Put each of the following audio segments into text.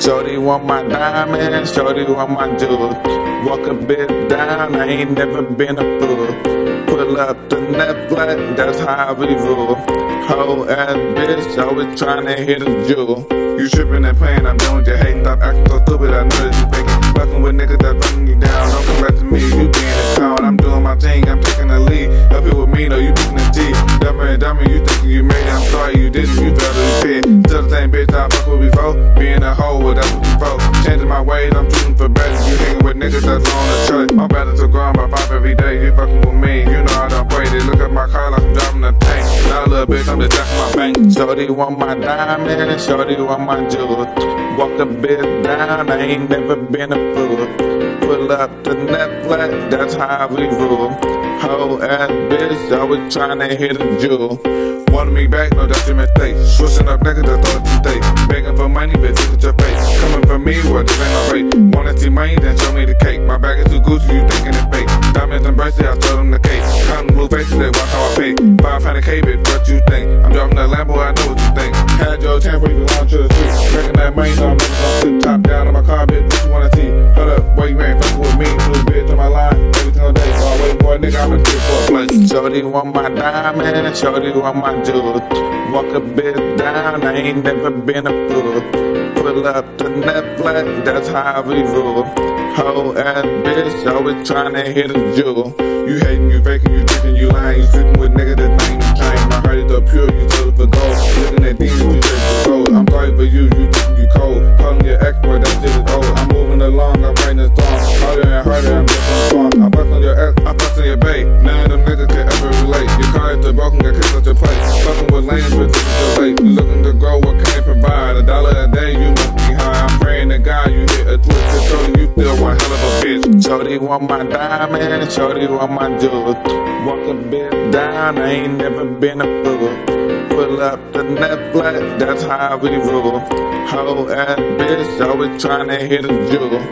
Shorty want my diamond, shorty want my jewels. Walk a bit down, I ain't never been a fool. Pull up the Netflix, that's how we rule. Whole ass bitch, always tryna hit a jewel. You trippin' and playin', I'm done with your hate. Stop acting so stupid, I know that you fakin'. Fuckin' with niggas that fuckin' you down. Don't come back to me, you be in the town. I'm doing my thing, I'm taking the lead. Up here with me, no, you pickin' the T. Dummy, you thinkin' you made it, I'm sorry you didn't, you fell to the pit. Still the same bitch I fuck with before. Being a hoe, well, that's what you for. Changing my ways, I'm shooting for better. You hanging with niggas that's on the church. I'm better to grind by 5 every day. You fucking with me, you know I don't play. They look at my car like I'm driving a tank. Now a little bitch, I'm just jacking my bank. Shorty want my diamond, shorty want my jewels. Walk a bit down, I ain't never been a fool. Pull up the Netflix, that's how we rule. Whole ass bitch, always tryna hit a jewel. Wanted me back, no, that's your mistake. Switching up niggas, that's all you take. Begging for money, bitch, look at your face. Coming for me, well, this ain't no rate. Wanna see money, then show me the cake. My bag is too Gucci, you thinking it's fake. Diamonds and bracelets, I told them the cake. Counting blue faces, they watch how I pay. 500K, bitch, what you think? I'm driving a Lambo, I know what you think. Had your chance, where you belong to the street. Making that money, so I'm never gonna sit top down on my car, bitch, what you wanna see? Hold up, boy, you ain't fucking with me. Blue bitch on my line, every single day. While waiting for a nigga, I'ma get for a plate. Shorty want my diamond, shorty want my jewels. Walk a bit down, I ain't never been a fool. Pull up the Netflix, that's how we rule. Whole ass bitch, always tryna hit a jewel. You hating, you faking, you drinking, you lying, you sleeping with niggas that ain't even trying. My heart is up pure, you sold it for gold. Looking at demons, you search for gold. I'm sorry for you thinking you cold. Calling your ex boy, that shit is old. I'm moving along, I'm writing a song. Harder and harder, I'm just on the song. I'm busting your ex, I'm busting your bae. None of them niggas can ever relate. Your car is too broken, got kicked out your place. Fucking with lanes, but this is too late. You looking to grow, what can you provide? $1 a day, you must be high. I'm praying to God, you hit a twist. Shorty, you still one hell of a bitch. Shorty want my diamond, shorty want my jewels. Walk a bit down, I ain't never been a fool. Pull up the Netflix, that's how we rule. Whole ass bitch, always tryna hit a jewel.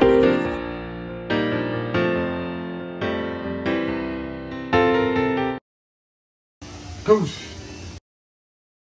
Goose.